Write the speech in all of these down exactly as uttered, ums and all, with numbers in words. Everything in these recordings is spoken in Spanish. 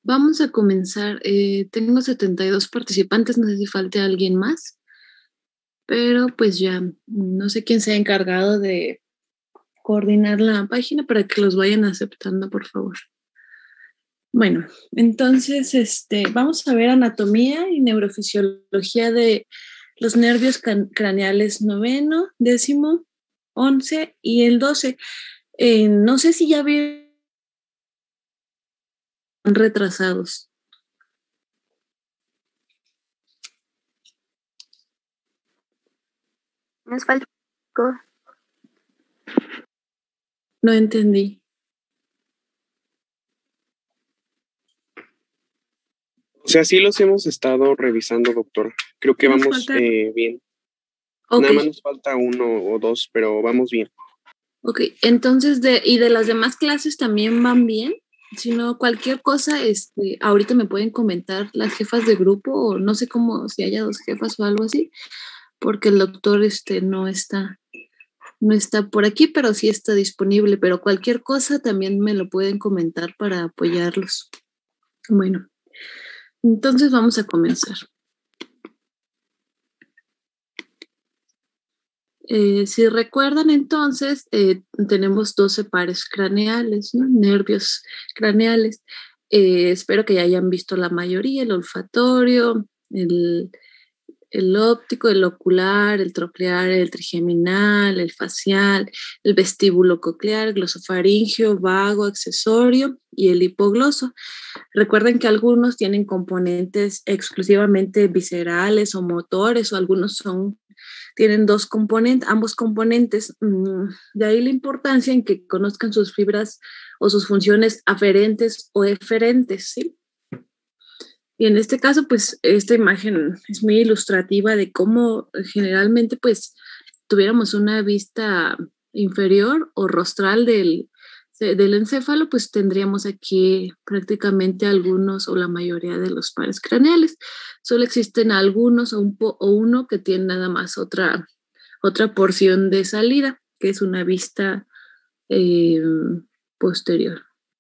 Vamos a comenzar. Eh, tengo setenta y dos participantes, no sé si falte alguien más, pero pues ya no sé quién se ha encargado de coordinar la página para que los vayan aceptando, por favor. Bueno, entonces este, vamos a ver anatomía y neurofisiología de los nervios can- craneales noveno, décimo, once y el doce. Eh, no sé si ya vieron retrasados. Nos falta un poco. No entendí. O sea, sí los hemos estado revisando, doctor. Creo que Nos vamos falta- eh, bien. Ok. Nada más nos falta uno o dos, pero vamos bien. Ok, entonces, de, ¿y de las demás clases también van bien? Si no, cualquier cosa, este, ahorita me pueden comentar las jefas de grupo o no sé cómo, si haya dos jefas o algo así, porque el doctor este, no está, no está por aquí, pero sí está disponible, pero cualquier cosa también me lo pueden comentar para apoyarlos. Bueno, entonces vamos a comenzar. Eh, si recuerdan entonces, eh, tenemos doce pares craneales, ¿no? Nervios craneales. Eh, espero que ya hayan visto la mayoría, el olfatorio, el, el óptico, el ocular, el troclear, el trigeminal, el facial, el vestíbulo coclear, glosofaringeo, vago, accesorio y el hipogloso. Recuerden que algunos tienen componentes exclusivamente viscerales o motores, o algunos son tienen dos componentes, ambos componentes. De ahí la importancia en que conozcan sus fibras o sus funciones aferentes o eferentes, ¿sí? Y en este caso, pues, esta imagen es muy ilustrativa de cómo generalmente, pues, tuviéramos una vista inferior o rostral del, del encéfalo, pues tendríamos aquí prácticamente algunos o la mayoría de los pares craneales. Solo existen algunos o, un po, o uno que tiene nada más otra, otra porción de salida, que es una vista eh, posterior.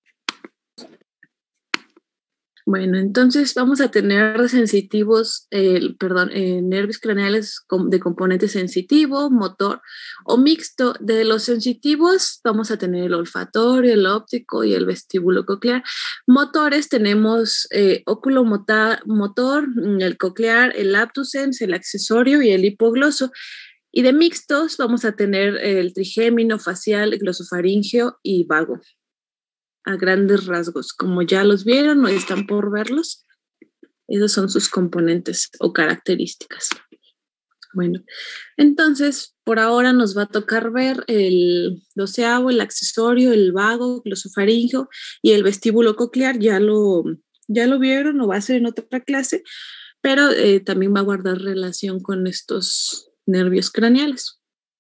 Bueno, entonces vamos a tener sensitivos, eh, perdón, eh, nervios craneales de componente sensitivo, motor o mixto. De los sensitivos vamos a tener el olfatorio, el óptico y el vestíbulo coclear. Motores tenemos eh, óculo motor, el coclear, el abducens, el accesorio y el hipogloso. Y de mixtos vamos a tener el trigémino, facial, glosofaringeo y vago. A grandes rasgos, como ya los vieron o están por verlos, esos son sus componentes o características. Bueno, entonces por ahora nos va a tocar ver el doceavo, el accesorio, el vago, glosofaringeo y el vestíbulo coclear. Ya lo, ya lo vieron o va a ser en otra clase, pero eh, también va a guardar relación con estos nervios craneales.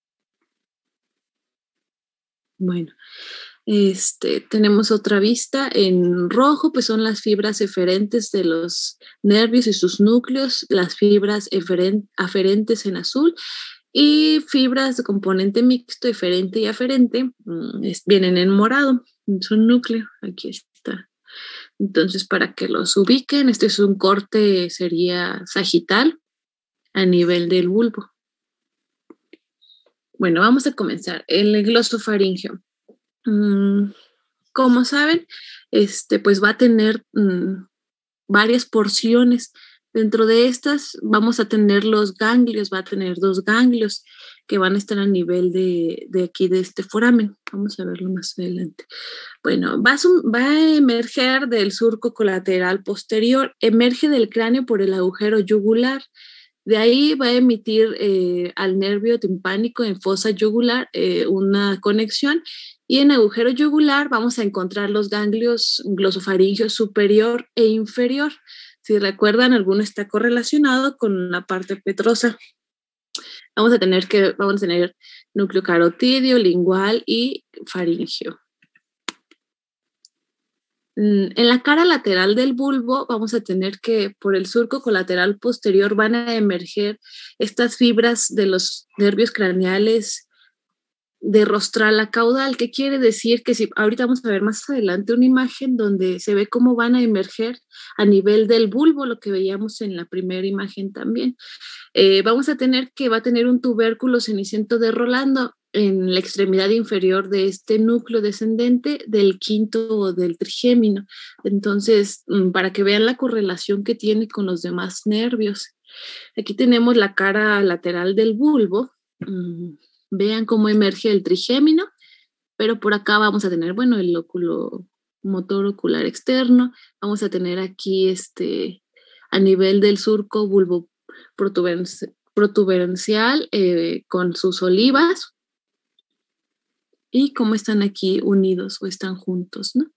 Bueno. Este, tenemos otra vista en rojo, pues son las fibras eferentes de los nervios y sus núcleos, las fibras eferen, aferentes en azul y fibras de componente mixto, eferente y aferente, es, vienen en morado, es un núcleo, aquí está. Entonces, para que los ubiquen, este es un corte, sería sagital a nivel del bulbo. Bueno, vamos a comenzar. El glosofaringeo. Como saben, este, pues va a tener mmm, varias porciones. Dentro de estas vamos a tener los ganglios, va a tener dos ganglios que van a estar a nivel de, de aquí, de este foramen. Vamos a verlo más adelante. Bueno, va a, va a emerger del surco colateral posterior, emerge del cráneo por el agujero yugular. De ahí va a emitir eh, al nervio timpánico en fosa yugular eh, una conexión, y en agujero yugular vamos a encontrar los ganglios glosofaringeos superior e inferior. Si recuerdan, alguno está correlacionado con la parte petrosa. Vamos a tener que vamos a tener núcleo carotidio, lingual y faringeo. En la cara lateral del bulbo vamos a tener que por el surco colateral posterior van a emerger estas fibras de los nervios craneales de rostral caudal. ¿Qué quiere decir? Que si ahorita vamos a ver más adelante una imagen donde se ve cómo van a emerger a nivel del bulbo, lo que veíamos en la primera imagen también. Eh, vamos a tener que va a tener un tubérculo ceniciento de Rolando en la extremidad inferior de este núcleo descendente del quinto o del trigémino. Entonces, para que vean la correlación que tiene con los demás nervios. Aquí tenemos la cara lateral del bulbo. Vean cómo emerge el trigémino, pero por acá vamos a tener, bueno, el lóculo motor ocular externo. Vamos a tener aquí este, a nivel del surco bulbo protuberancial eh, con sus olivas. Y cómo están aquí unidos o están juntos, ¿no?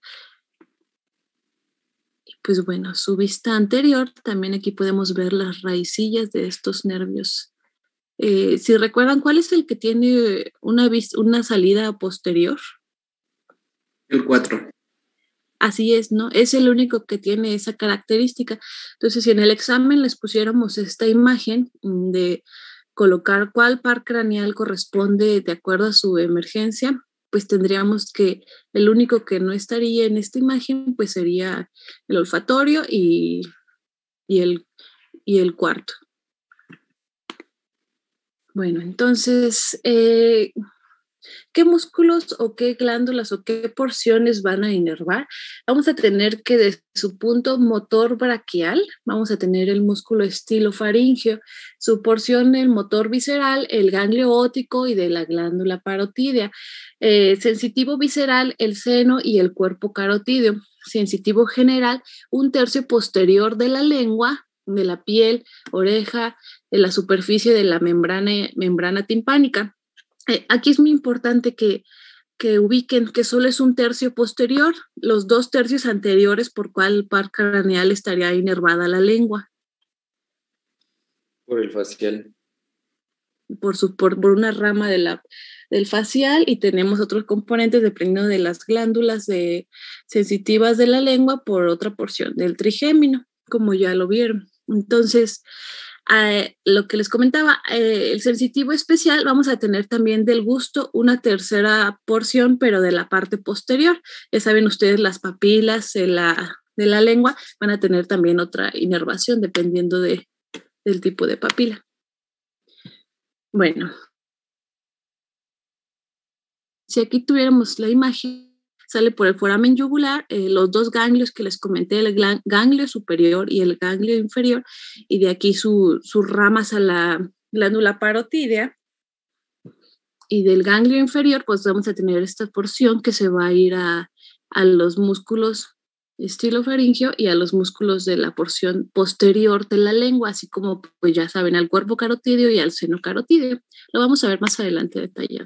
Y pues bueno, su vista anterior, también aquí podemos ver las raicillas de estos nervios. Eh, si recuerdan, ¿cuál es el que tiene una, una salida posterior? El cuatro. Así es, ¿no? Es el único que tiene esa característica. Entonces, si en el examen les pusiéramos esta imagen de colocar cuál par craneal corresponde de acuerdo a su emergencia, pues tendríamos que el único que no estaría en esta imagen, pues sería el olfatorio y, y, el, y el cuarto. Bueno, entonces, eh, ¿qué músculos o qué glándulas o qué porciones van a inervar? Vamos a tener que de su punto motor braquial, vamos a tener el músculo estilofaringeo, su porción el motor visceral, el ganglio óptico y de la glándula parotídea, eh, sensitivo visceral, el seno y el cuerpo carotídeo, sensitivo general, un tercio posterior de la lengua, de la piel, oreja, de la superficie de la membrana, membrana timpánica. Eh, aquí es muy importante que, que ubiquen que solo es un tercio posterior, los dos tercios anteriores por cual par craneal estaría inervada la lengua. Por el facial. Por, su, por, por una rama de la, del facial, y tenemos otros componentes dependiendo de las glándulas de, sensitivas de la lengua por otra porción del trigémino, como ya lo vieron. Entonces, eh, lo que les comentaba, eh, el sensitivo especial, vamos a tener también del gusto una tercera porción, pero de la parte posterior. Ya saben ustedes, las papilas de la, de la lengua van a tener también otra inervación dependiendo de, del tipo de papila. Bueno, si aquí tuviéramos la imagen, sale por el foramen yugular, eh, los dos ganglios que les comenté, el ganglio superior y el ganglio inferior, y de aquí su, sus ramas a la glándula parotídea, y del ganglio inferior pues vamos a tener esta porción que se va a ir a, a los músculos estilofaringeo y a los músculos de la porción posterior de la lengua, así como pues ya saben, al cuerpo carotídeo y al seno carotídeo. Lo vamos a ver más adelante detallado.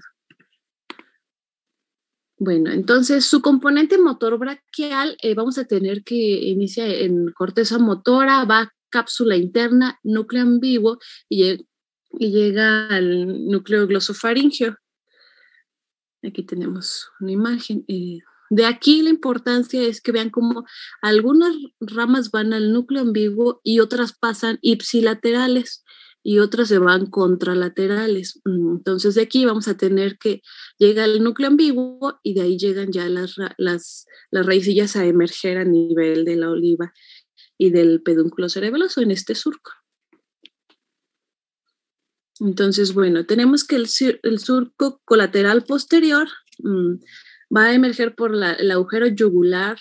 Bueno, entonces su componente motor braquial, eh, vamos a tener que inicia en corteza motora, va a cápsula interna, núcleo ambiguo y, y llega al núcleo glosofaringeo. Aquí tenemos una imagen. Eh, de aquí la importancia es que vean cómo algunas ramas van al núcleo ambiguo y otras pasan ipsilaterales y otras se van contralaterales. Entonces de aquí vamos a tener que llega el núcleo ambiguo y de ahí llegan ya las, las, las raicillas a emerger a nivel de la oliva y del pedúnculo cerebeloso en este surco. Entonces, bueno, tenemos que el, el surco colateral posterior mmm, va a emerger por la, el agujero yugular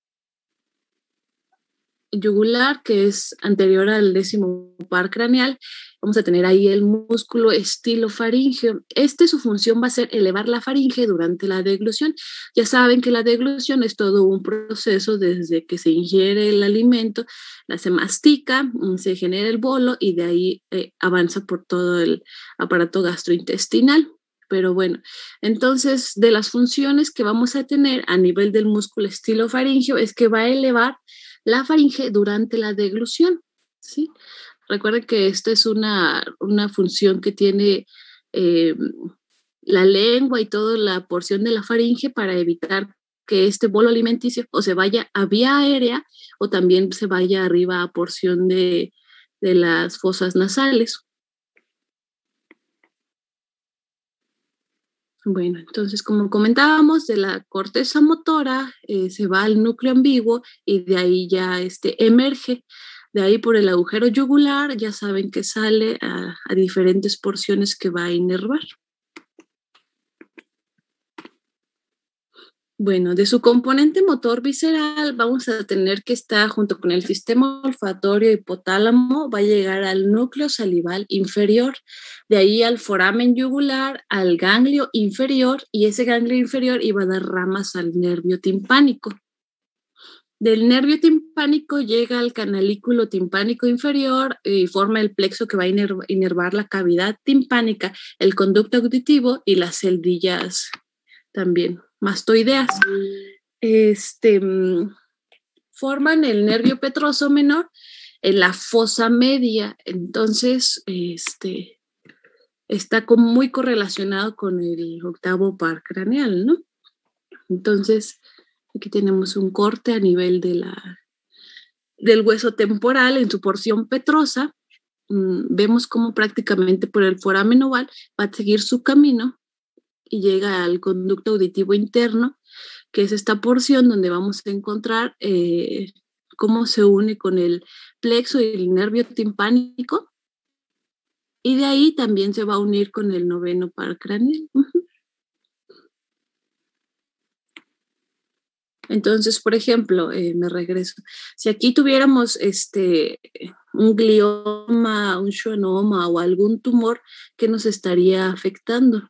yugular, que es anterior al décimo par craneal. Vamos a tener ahí el músculo estilofaringeo. Este, su función va a ser elevar la faringe durante la deglución. Ya saben que la deglución es todo un proceso desde que se ingiere el alimento, la se mastica, se genera el bolo y de ahí eh, avanza por todo el aparato gastrointestinal. Pero bueno, entonces de las funciones que vamos a tener a nivel del músculo estilofaringeo es que va a elevar la faringe durante la deglución, ¿sí? Recuerden que esta es una, una función que tiene eh, la lengua y toda la porción de la faringe para evitar que este bolo alimenticio o se vaya a vía aérea o también se vaya arriba a porción de, de las fosas nasales. Bueno, entonces, como comentábamos, de la corteza motora eh, se va al núcleo ambiguo y de ahí ya este, emerge. De ahí por el agujero yugular, ya saben que sale a, a diferentes porciones que va a inervar. Bueno, de su componente motor visceral vamos a tener que estar junto con el sistema olfatorio hipotálamo, va a llegar al núcleo salival inferior, de ahí al foramen yugular, al ganglio inferior, y ese ganglio inferior iba a dar ramas al nervio timpánico. Del nervio timpánico llega al canalículo timpánico inferior y forma el plexo que va a inerv- inervar la cavidad timpánica, el conducto auditivo y las celdillas también mastoideas. Este, mm, forman el nervio petroso menor en la fosa media. Entonces, este, está como muy correlacionado con el octavo par craneal, ¿no? Entonces, aquí tenemos un corte a nivel de la, del hueso temporal en su porción petrosa. Mm, vemos cómo prácticamente por el foramen oval va a seguir su camino y llega al conducto auditivo interno, que es esta porción donde vamos a encontrar eh, cómo se une con el plexo y el nervio timpánico, y de ahí también se va a unir con el noveno par craneal. Uh-huh. Entonces, por ejemplo, eh, me regreso. Si aquí tuviéramos este, un glioma, un schwannoma o algún tumor, ¿qué nos estaría afectando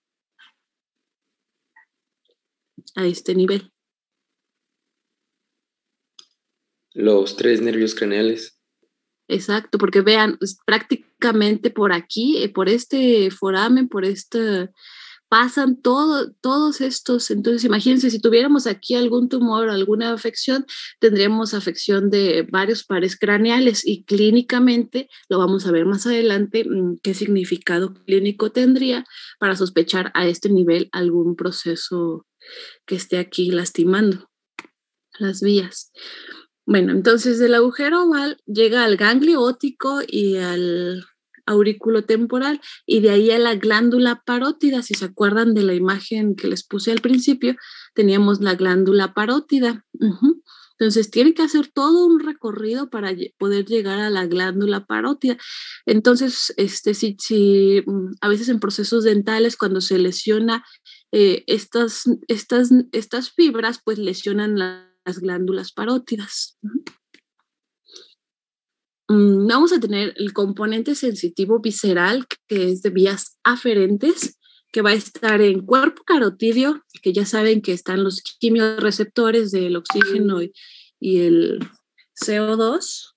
a este nivel? Los tres nervios craneales. Exacto, porque vean, pues, prácticamente por aquí, eh, por este foramen, por este, pasan todo, todos estos. Entonces, imagínense, si tuviéramos aquí algún tumor, alguna afección, tendríamos afección de varios pares craneales y clínicamente, lo vamos a ver más adelante, qué significado clínico tendría para sospechar a este nivel algún proceso que esté aquí lastimando las vías. Bueno, entonces del agujero oval llega al ganglio óptico y al aurículo temporal, y de ahí a la glándula parótida. Si se acuerdan de la imagen que les puse al principio, teníamos la glándula parótida. Uh-huh. Entonces tiene que hacer todo un recorrido para poder llegar a la glándula parótida. Entonces, este, si, si a veces en procesos dentales, cuando se lesiona eh, estas, estas, estas fibras, pues lesionan la las glándulas parótidas. Um, vamos a tener el componente sensitivo visceral, que es de vías aferentes, que va a estar en cuerpo carotidio, que ya saben que están los quimiorreceptores del oxígeno y, y el C O dos.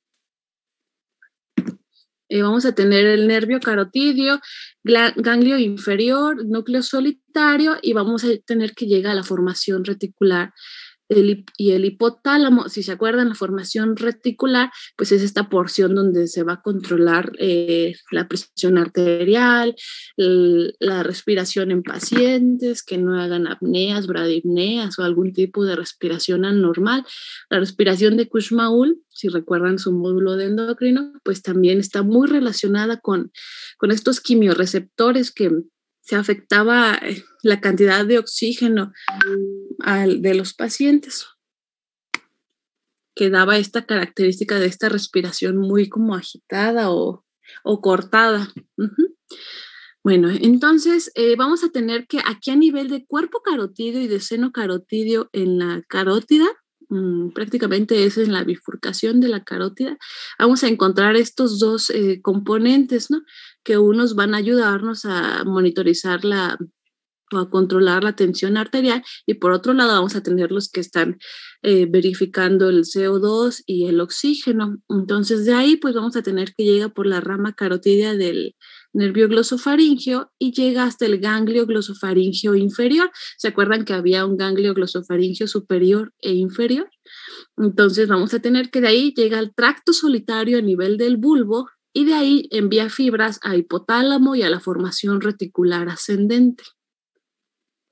Eh, vamos a tener el nervio carotidio, ganglio inferior, núcleo solitario, y vamos a tener que llegar a la formación reticular El, y el hipotálamo. Si se acuerdan, la formación reticular, pues es esta porción donde se va a controlar eh, la presión arterial, el, la respiración en pacientes que no hagan apneas, bradipneas o algún tipo de respiración anormal. La respiración de Kussmaul, si recuerdan su módulo de endocrino, pues también está muy relacionada con, con estos quimiorreceptores que se afectaba la cantidad de oxígeno al, de los pacientes, que daba esta característica de esta respiración muy como agitada o, o cortada. Uh-huh. Bueno, entonces eh, vamos a tener que aquí a nivel de cuerpo carotidio y de seno carotidio en la carótida, mmm, prácticamente es en la bifurcación de la carótida, vamos a encontrar estos dos eh, componentes, ¿no? Que unos van a ayudarnos a monitorizar la o a controlar la tensión arterial, y por otro lado vamos a tener los que están eh, verificando el C O dos y el oxígeno. Entonces de ahí pues vamos a tener que llegar por la rama carotidia del nervio glosofaringeo y llega hasta el ganglio glosofaringeo inferior. ¿Se acuerdan que había un ganglio glosofaringeo superior e inferior? Entonces vamos a tener que de ahí llega al tracto solitario a nivel del bulbo, y de ahí envía fibras a hipotálamo y a la formación reticular ascendente.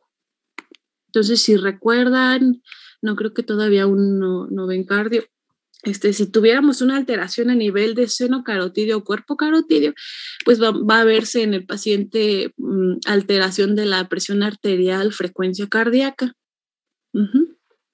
Entonces, si recuerdan, no creo que todavía aún no, no ven cardio, Este, si tuviéramos una alteración a nivel de seno carotídeo o cuerpo carotídeo, pues va, va a verse en el paciente um, alteración de la presión arterial, frecuencia cardíaca. Uh-huh.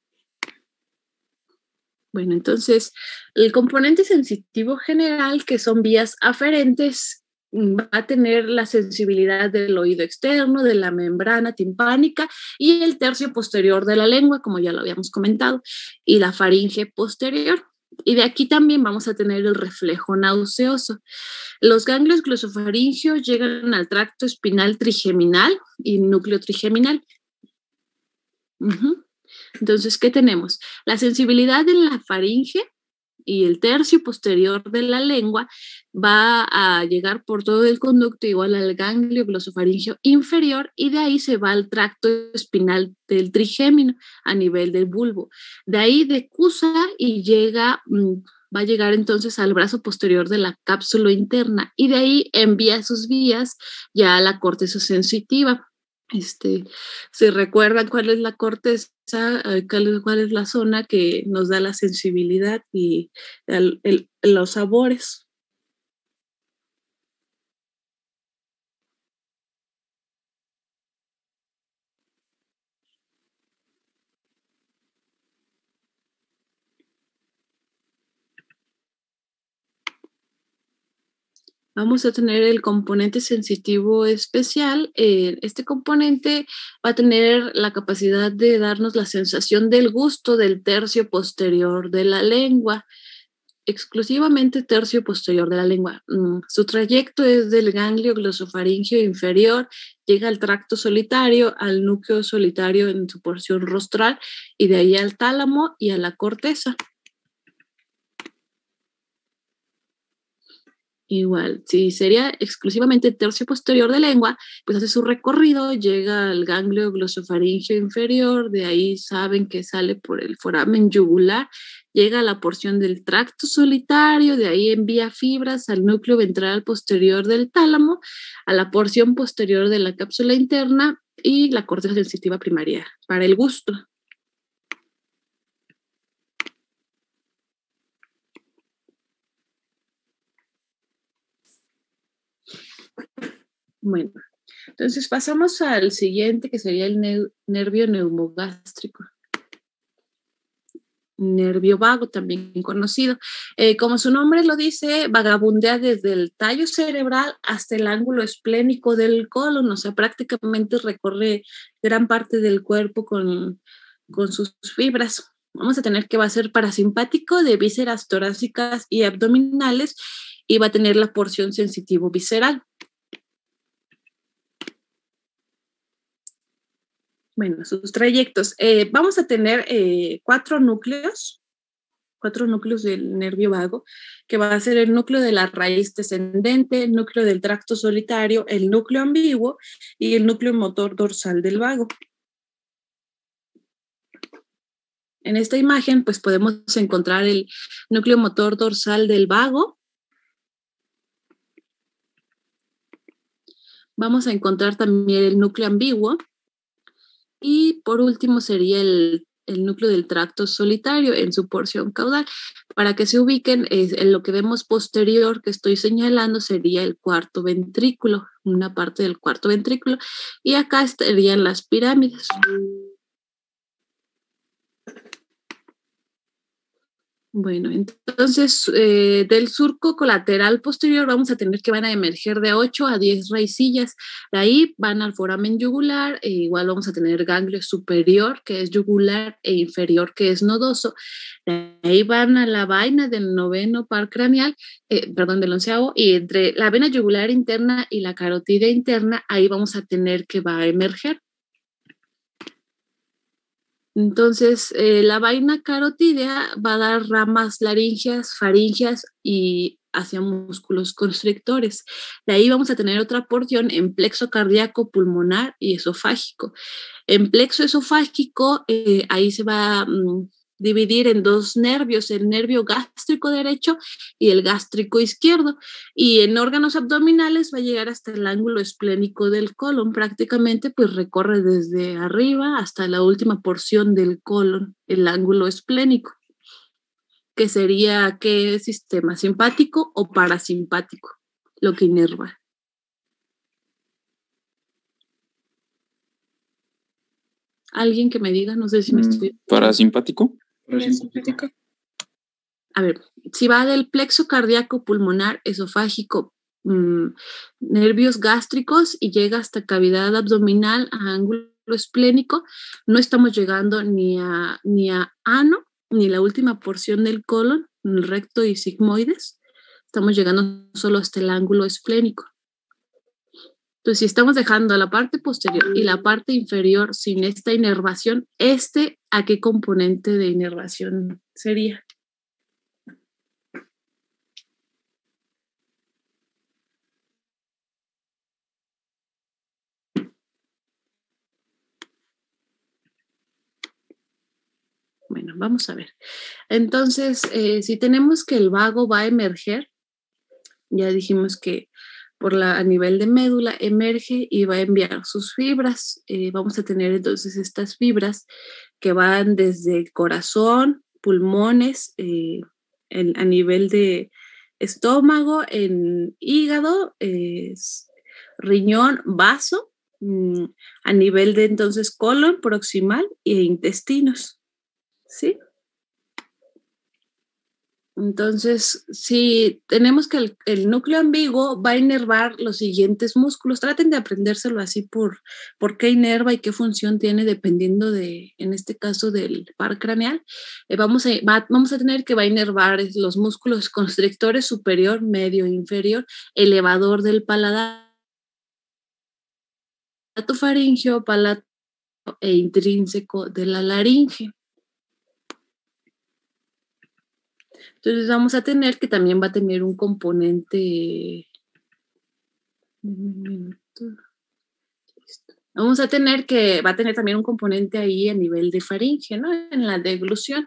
Bueno, entonces, el componente sensitivo general, que son vías aferentes, va a tener la sensibilidad del oído externo, de la membrana timpánica y el tercio posterior de la lengua, como ya lo habíamos comentado, y la faringe posterior. Y de aquí también vamos a tener el reflejo nauseoso. Los ganglios glosofaringios llegan al tracto espinal trigeminal y núcleo trigeminal. Uh-huh. Entonces, ¿qué tenemos? La sensibilidad en la faringe y el tercio posterior de la lengua va a llegar por todo el conducto igual al ganglio glosofaringeo inferior y de ahí se va al tracto espinal del trigémino a nivel del bulbo. De ahí decusa y llega, va a llegar entonces al brazo posterior de la cápsula interna y de ahí envía sus vías ya a la corteza sensitiva. Este, ¿se recuerdan cuál es la corteza, cuál, cuál es la zona que nos da la sensibilidad y el, el, los sabores? Vamos a tener el componente sensitivo especial. Eh, este componente va a tener la capacidad de darnos la sensación del gusto del tercio posterior de la lengua, exclusivamente tercio posterior de la lengua. Mm, su trayecto es del ganglio glosofaringeo inferior, llega al tracto solitario, al núcleo solitario en su porción rostral y de ahí al tálamo y a la corteza. Igual, si sería exclusivamente tercio posterior de lengua, pues hace su recorrido, llega al ganglio glosofaringeo inferior, de ahí saben que sale por el foramen yugular, llega a la porción del tracto solitario, de ahí envía fibras al núcleo ventral posterior del tálamo, a la porción posterior de la cápsula interna y la corteza sensitiva primaria, para el gusto. Bueno, entonces pasamos al siguiente, que sería el ne- nervio neumogástrico. Nervio vago, también conocido. Eh, como su nombre lo dice, vagabundea desde el tallo cerebral hasta el ángulo esplénico del colon, o sea, prácticamente recorre gran parte del cuerpo con, con sus fibras. Vamos a tener que va a ser parasimpático de vísceras torácicas y abdominales y va a tener la porción sensitivo visceral. Bueno, sus trayectos. Eh, vamos a tener eh, cuatro núcleos, cuatro núcleos del nervio vago, que va a ser el núcleo de la raíz descendente, el núcleo del tracto solitario, el núcleo ambiguo y el núcleo motor dorsal del vago. En esta imagen, pues podemos encontrar el núcleo motor dorsal del vago. Vamos a encontrar también el núcleo ambiguo. Y por último sería el, el núcleo del tracto solitario en su porción caudal. Para que se ubiquen, es, en lo que vemos posterior que estoy señalando sería el cuarto ventrículo, una parte del cuarto ventrículo, y acá estarían las pirámides. Bueno, entonces eh, del surco colateral posterior vamos a tener que van a emerger de ocho a diez raicillas. De ahí van al foramen yugular, e igual vamos a tener ganglio superior, que es yugular, e inferior, que es nodoso. De ahí van a la vaina del noveno par craneal, eh, perdón, del onceavo, y entre la vena yugular interna y la carotidia interna, ahí vamos a tener que va a emerger. Entonces, eh, la vaina carotídea va a dar ramas laringeas, faringeas y hacia músculos constrictores. De ahí vamos a tener otra porción en plexo cardíaco, pulmonar y esofágico. En plexo esofágico, eh, ahí se va a mm, dividir en dos nervios, el nervio gástrico derecho y el gástrico izquierdo. Y en órganos abdominales va a llegar hasta el ángulo esplénico del colon, prácticamente pues recorre desde arriba hasta la última porción del colon, el ángulo esplénico. que sería qué sistema, simpático o parasimpático, lo que inerva. Alguien que me diga, no sé si me estoy... ¿Parasimpático? Parasimpática. A ver, si va del plexo cardíaco, pulmonar, esofágico, mmm, nervios gástricos y llega hasta cavidad abdominal a ángulo esplénico, no estamos llegando ni a, ni a ano, ni la última porción del colon, el recto y sigmoides. Estamos llegando solo hasta el ángulo esplénico. Entonces, si estamos dejando la parte posterior y la parte inferior sin esta inervación, ¿este a qué componente de inervación sería? Bueno, vamos a ver. Entonces, eh, si tenemos que el vago va a emerger, ya dijimos que por la, a nivel de médula emerge y va a enviar sus fibras. Eh, vamos a tener entonces estas fibras que van desde el corazón, pulmones, eh, en, a nivel de estómago, en hígado, eh, riñón, vaso, mmm, a nivel de entonces colon proximal e intestinos. ¿Sí? Entonces, si tenemos que el, el núcleo ambiguo va a inervar los siguientes músculos, traten de aprendérselo así por, por qué inerva y qué función tiene dependiendo de, en este caso, del par craneal. Eh, vamos, a, va, vamos a tener que va a inervar los músculos constrictores superior, medio, inferior, elevador del paladar, palato faríngeo, palato e intrínseco de la laringe. Entonces vamos a tener que también va a tener un componente. Vamos a tener que va a tener también un componente ahí a nivel de faringe, ¿no? En la deglución.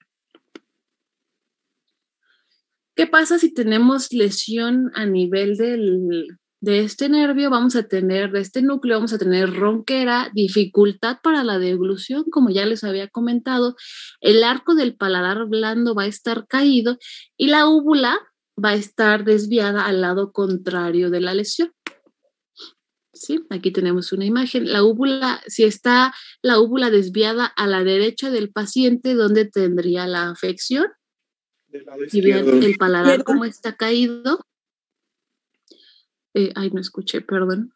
¿Qué pasa si tenemos lesión a nivel del, de este nervio? Vamos a tener, de este núcleo, vamos a tener ronquera, dificultad para la deglución, como ya les había comentado. El arco del paladar blando va a estar caído y la úvula va a estar desviada al lado contrario de la lesión. Sí, aquí tenemos una imagen. La úvula, si está la úvula desviada a la derecha del paciente, ¿dónde tendría la afección? Del lado Y vean izquierdo. el paladar cómo está caído. Eh, ay, no escuché, perdón.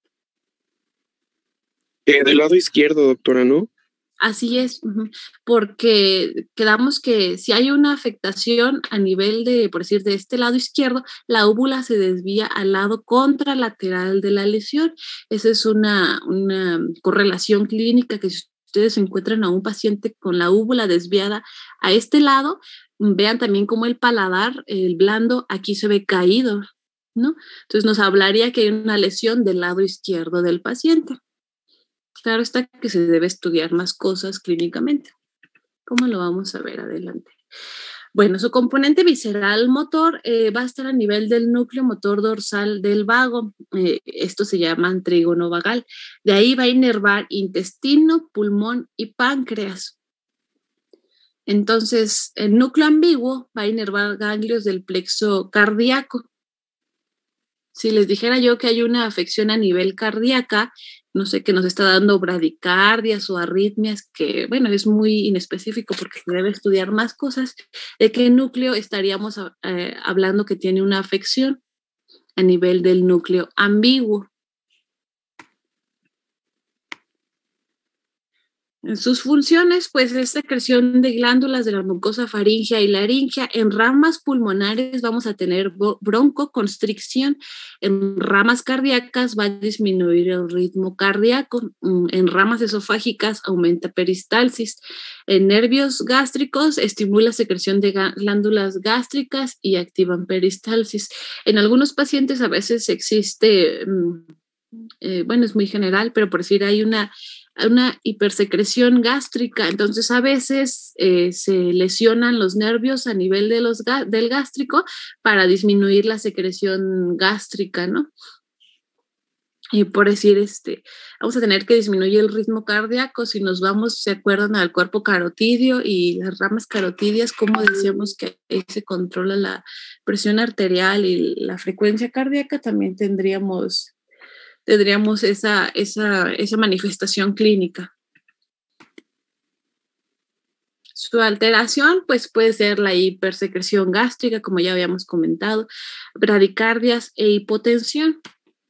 Eh, del lado izquierdo, doctora, ¿no? Así es, porque quedamos que si hay una afectación a nivel de, por decir, de este lado izquierdo, la úvula se desvía al lado contralateral de la lesión. Esa es una, una correlación clínica que si ustedes encuentran a un paciente con la úvula desviada a este lado, vean también cómo el paladar, el blando, aquí se ve caído, ¿no? Entonces nos hablaría que hay una lesión del lado izquierdo del paciente. Claro está que se debe estudiar más cosas clínicamente. ¿Cómo lo vamos a ver adelante? Bueno, su componente visceral motor eh, va a estar a nivel del núcleo motor dorsal del vago. Eh, esto se llama trígono vagal. De ahí va a inervar intestino, pulmón y páncreas. Entonces, el núcleo ambiguo va a inervar ganglios del plexo cardíaco. Si les dijera yo que hay una afección a nivel cardíaca, no sé, que nos está dando bradicardias o arritmias, que bueno, es muy inespecífico porque se debe estudiar más cosas, ¿de qué núcleo estaríamos eh, hablando que tiene una afección? A nivel del núcleo ambiguo. En sus funciones, pues es secreción de glándulas de la mucosa faríngea y laringea. En ramas pulmonares vamos a tener broncoconstricción. En ramas cardíacas va a disminuir el ritmo cardíaco. En ramas esofágicas aumenta peristalsis. En nervios gástricos estimula secreción de glándulas gástricas y activan peristalsis. En algunos pacientes a veces existe, eh, bueno, es muy general, pero por decir hay una una hipersecreción gástrica, entonces a veces eh, se lesionan los nervios a nivel de los, del gástrico para disminuir la secreción gástrica, ¿no? Y por decir, este, vamos a tener que disminuir el ritmo cardíaco si nos vamos, ¿se acuerdan al cuerpo carotidio y las ramas carotidias? Como decíamos que ahí se controla la presión arterial y la frecuencia cardíaca, también tendríamos, tendríamos esa, esa, esa manifestación clínica. Su alteración, pues puede ser la hipersecreción gástrica, como ya habíamos comentado, bradicardias e hipotensión.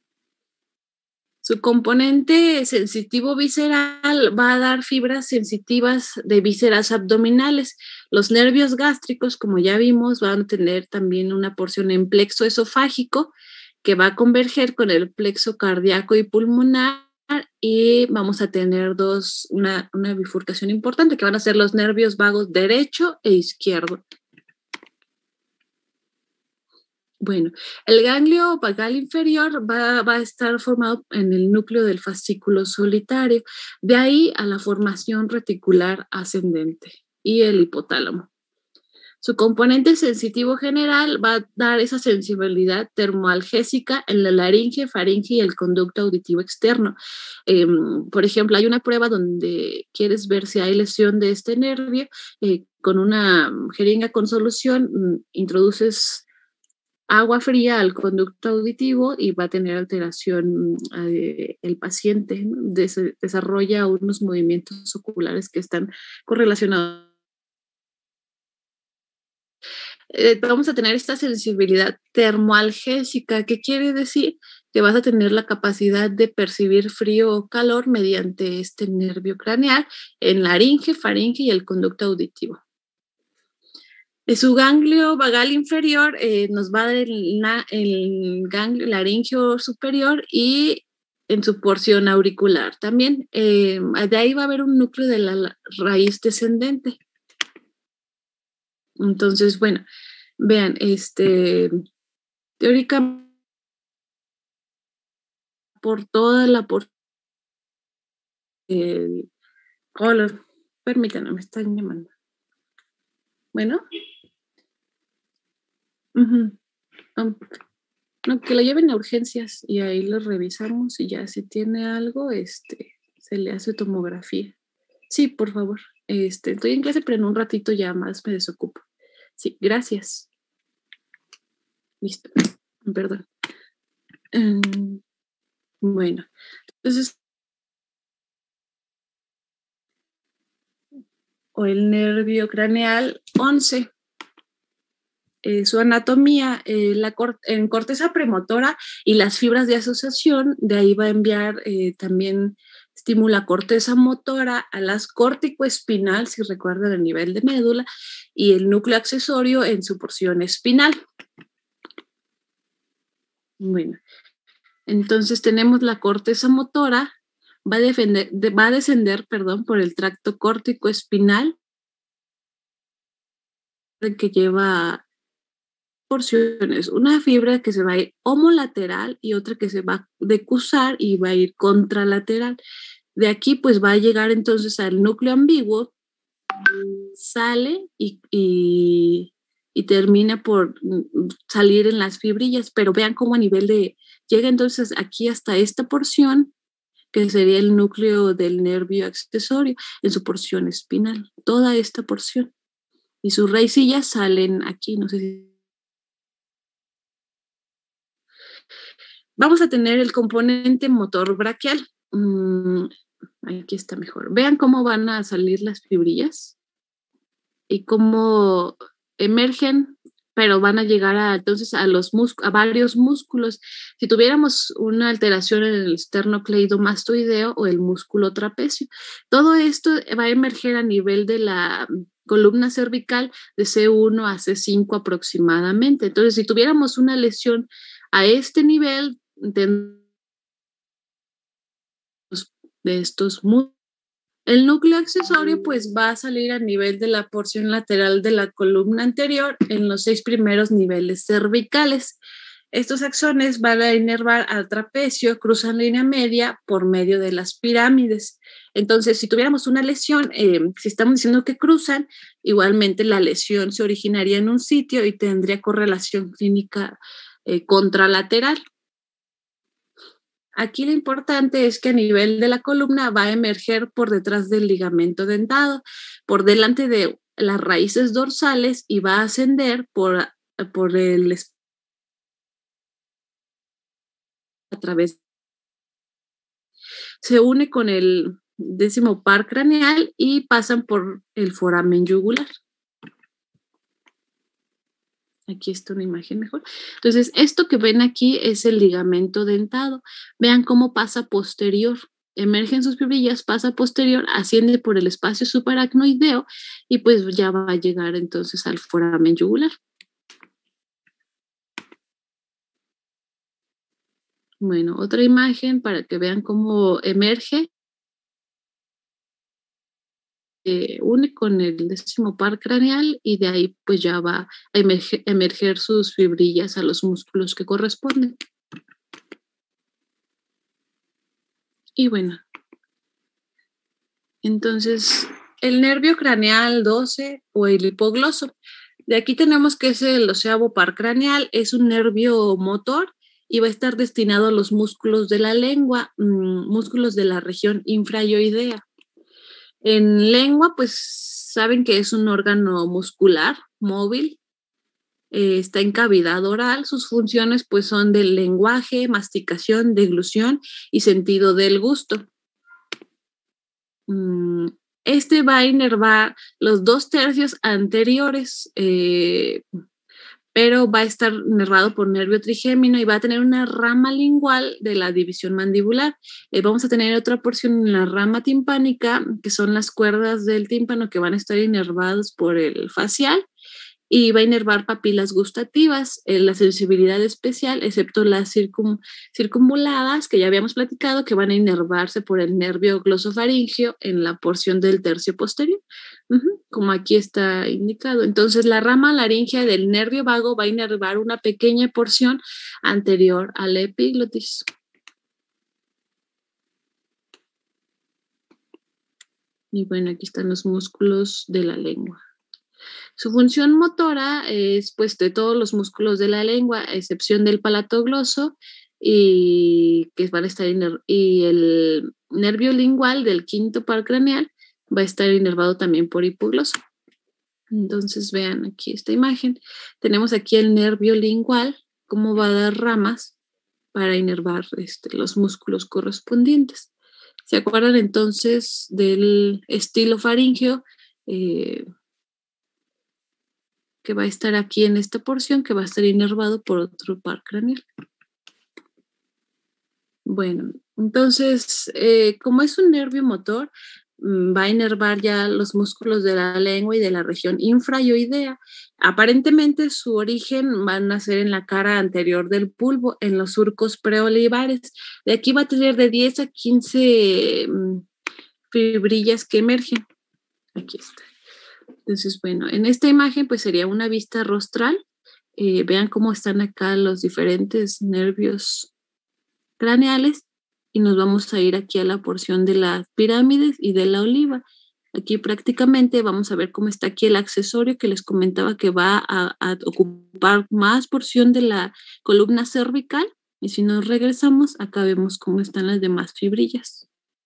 Su componente sensitivo visceral va a dar fibras sensitivas de vísceras abdominales. Los nervios gástricos, como ya vimos, van a tener también una porción en plexo esofágico que va a converger con el plexo cardíaco y pulmonar, y vamos a tener dos, una, una bifurcación importante que van a ser los nervios vagos derecho e izquierdo. Bueno, el ganglio vagal inferior va, va a estar formado en el núcleo del fascículo solitario, de ahí a la formación reticular ascendente y el hipotálamo. Su componente sensitivo general va a dar esa sensibilidad termoalgésica en la laringe, faringe y el conducto auditivo externo. Eh, por ejemplo, hay una prueba donde quieres ver si hay lesión de este nervio, eh, con una jeringa con solución, introduces agua fría al conducto auditivo y va a tener alteración eh, el paciente, ¿no? Des- desarrolla unos movimientos oculares que están correlacionados. Eh, vamos a tener esta sensibilidad termoalgésica. ¿Qué quiere decir? Que vas a tener la capacidad de percibir frío o calor mediante este nervio craneal en laringe, faringe y el conducto auditivo. Su ganglio vagal inferior eh, nos va a dar el, el ganglio laringio superior y en su porción auricular también. Eh, de ahí va a haber un núcleo de la raíz descendente. Entonces, bueno, vean, este, teóricamente por toda la porción, eh, oh, permítanme, me están llamando. Bueno. Uh-huh. Um, no, que lo lleven a urgencias y ahí lo revisamos y ya si tiene algo, este, se le hace tomografía. Sí, por favor. Este, estoy en clase, pero en un ratito ya más me desocupo. Sí, gracias. Listo. Perdón. Um, bueno, entonces, o el nervio craneal once. Eh, su anatomía, eh, la cor en corteza premotora y las fibras de asociación, de ahí va a enviar eh, también, estimula corteza motora a las córtico-espinal, si recuerdan el nivel de médula, y el núcleo accesorio en su porción espinal. Bueno, entonces tenemos la corteza motora, va a, defender, de, va a descender perdón, por el tracto córtico-espinal, que lleva porciones, una fibra que se va a ir homolateral y otra que se va a decusar y va a ir contralateral. De aquí pues va a llegar entonces al núcleo ambiguo, sale y, y, y termina por salir en las fibrillas, pero vean cómo a nivel de, llega entonces aquí hasta esta porción, que sería el núcleo del nervio accesorio en su porción espinal, toda esta porción. Y sus raicillas salen aquí, no sé si... Vamos a tener el componente motor braquial. Mm, aquí está mejor. Vean cómo van a salir las fibrillas y cómo emergen, pero van a llegar a, entonces a, los a varios músculos. Si tuviéramos una alteración en el esternocleidomastoideo o el músculo trapecio, todo esto va a emerger a nivel de la columna cervical de C uno a C cinco aproximadamente. Entonces, si tuviéramos una lesión a este nivel de estos músculos, el núcleo accesorio pues va a salir a nivel de la porción lateral de la columna anterior en los seis primeros niveles cervicales. Estos axones van a inervar al trapecio, cruzan línea media por medio de las pirámides. Entonces, si tuviéramos una lesión, eh, si estamos diciendo que cruzan, igualmente la lesión se originaría en un sitio y tendría correlación clínica eh, contralateral. Aquí lo importante es que a nivel de la columna va a emerger por detrás del ligamento dentado, por delante de las raíces dorsales y va a ascender por, por el a través. Se une con el décimo par craneal y pasan por el foramen yugular. Aquí está una imagen mejor. Entonces, esto que ven aquí es el ligamento dentado. Vean cómo pasa posterior. Emergen sus fibrillas, pasa posterior, asciende por el espacio subaracnoideo y pues ya va a llegar entonces al foramen yugular. Bueno, otra imagen para que vean cómo emerge. Eh, une con el décimo par craneal y de ahí pues ya va a emerger, emerger sus fibrillas a los músculos que corresponden. Y bueno, entonces el nervio craneal doce o el hipogloso. De aquí tenemos que es el doceavo par craneal, es un nervio motor y va a estar destinado a los músculos de la lengua, mmm, músculos de la región infrayoidea. En lengua, pues saben que es un órgano muscular móvil, eh, está en cavidad oral, sus funciones pues son del lenguaje, masticación, deglución y sentido del gusto. Mm, este va a inervar los dos tercios anteriores, eh, pero va a estar nervado por nervio trigémino y va a tener una rama lingual de la división mandibular. Eh, vamos a tener otra porción en la rama timpánica, que son las cuerdas del tímpano que van a estar inervados por el facial y va a inervar papilas gustativas, eh, la sensibilidad especial, excepto las circum, circunvoladas, que ya habíamos platicado, que van a inervarse por el nervio glosofaringeo en la porción del tercio posterior, uh-huh, como aquí está indicado. Entonces, la rama laringea del nervio vago va a inervar una pequeña porción anterior a la epiglotis. Y bueno, aquí están los músculos de la lengua. Su función motora es pues de todos los músculos de la lengua, a excepción del palatogloso y que van a estar y el nervio lingual del quinto par craneal va a estar inervado también por hipogloso. Entonces vean aquí esta imagen. Tenemos aquí el nervio lingual, cómo va a dar ramas para inervar este, los músculos correspondientes. ¿Se acuerdan entonces del estilo faríngeo? Eh, que va a estar aquí en esta porción, que va a estar inervado por otro par craneal. Bueno, entonces, eh, como es un nervio motor, va a inervar ya los músculos de la lengua y de la región infrayoidea. Aparentemente su origen va a nacer en la cara anterior del pulvo, en los surcos preolivares. De aquí va a tener de diez a quince um, fibrillas que emergen. Aquí está. Entonces, bueno, en esta imagen pues sería una vista rostral. Eh, vean cómo están acá los diferentes nervios craneales y nos vamos a ir aquí a la porción de las pirámides y de la oliva. Aquí prácticamente vamos a ver cómo está aquí el accesorio que les comentaba que va a, a ocupar más porción de la columna cervical y si nos regresamos acá vemos cómo están las demás fibrillas.